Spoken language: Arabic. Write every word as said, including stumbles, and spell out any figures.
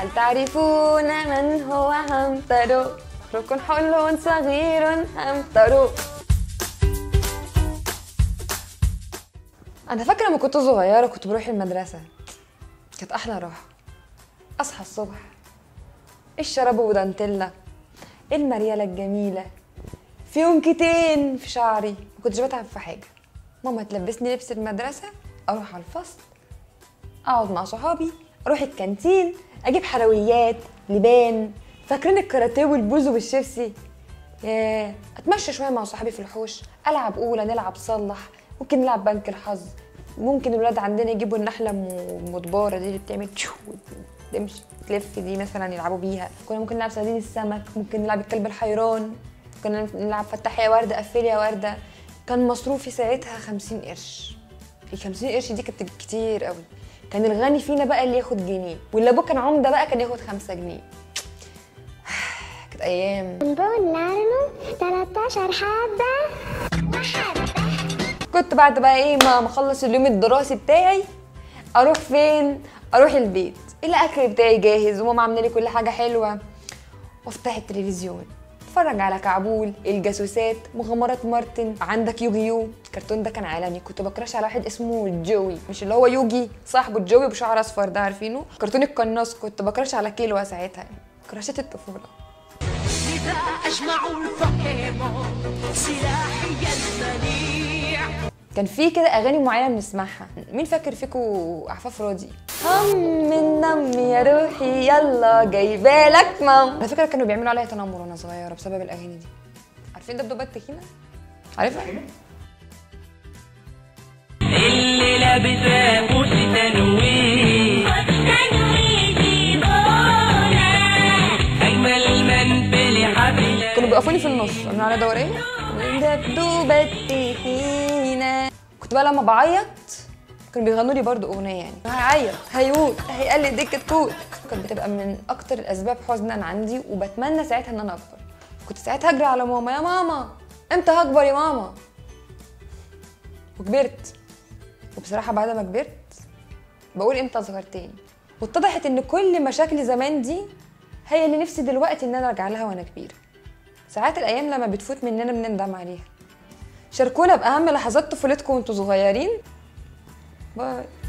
هل تعرفون من هو همترو؟ ركن حلو صغير همترو. انا فاكره لما كنت صغيره كنت بروح المدرسه، كانت احلى راحه. اصحى الصبح، الشراب ودانتيلا، المرياله الجميله، فيونكتين في شعري، ما كنتش بتعب في حاجه. ماما تلبسني لبس المدرسه، اروح على الفصل، اقعد مع صحابي، اروح الكانتين، اجيب حلويات، لبان. فاكرين الكاراتيه والبوز والشيبسي؟ ياه، اتمشى شويه مع صحابي في الحوش، العب اولى، نلعب صلح، ممكن نلعب بنك الحظ، ممكن الولاد عندنا يجيبوا النحله المدباره دي اللي بتعمل تشو تمشي تلف دي مثلا يلعبوا بيها. كنا ممكن نلعب صيادين السمك، ممكن نلعب الكلب الحيران، كنا نلعب فتح يا ورده قفل يا ورده. كان مصروفي ساعتها خمسين قرش. ال خمسين قرش دي كانت كتير قوي. كان الغني فينا بقى اللي ياخد جنيه، واللي ابوه كان عمده بقى كان ياخد خمسة جنيه. كانت ايام. تلتاشر حبه. كنت بعد بقى ايه ما اخلص اليوم الدراسي بتاعي اروح فين؟ اروح البيت، الاكل بتاعي جاهز وماما عامله لي كل حاجه حلوه، وافتح التلفزيون اتفرج على كعبول، الجاسوسات، مغامرات مارتن، عندك يوجي يو. الكرتون ده كان عالمي. كنت بكراش على واحد اسمه جوي، مش اللي هو يوجي صاحبه جوي بشعر اصفر ده، عارفينه؟ كرتون القناص. كنت بكراش على كيلو ساعتها، يعني كراشات الطفوله. اجمع البوكيمون سلاحي المنيع. كان في كده اغاني معينه بنسمعها. مين فاكر فيكم عفاف راضي؟ هم من نم يا روحي يلا جايبالك مام. على فكره كانوا بيعملوا عليا تنمر وانا صغيره بسبب الاغاني دي. عارفين دبدوبات تخينه؟ عارفها؟ اللي لابسه قوس تنويه تنويه بولا اجمل من في حبيبي. كانوا بيقفوني في النص من على دوريه دبدوبات تخينه. كنت بقى لما بعيط كانوا بيغنوا لي برضو اغنيه، يعني هيعيط هيموت هيقلد ديك كتكوت. كانت بتبقى من اكتر الاسباب حزنا عندي، وبتمنى ساعتها ان انا اكبر. كنت ساعتها اجري على ماما، يا ماما امتى هكبر يا ماما؟ وكبرت. وبصراحه بعد ما كبرت بقول امتى اصغر تاني. واتضحت ان كل مشاكل زمان دي هي اللي نفسي دلوقتي ان انا ارجع لها وانا كبيره. ساعات الايام لما بتفوت مننا بنندم عليها. شاركونا باهم لحظات طفولتكم وانتوا صغيرين. باي.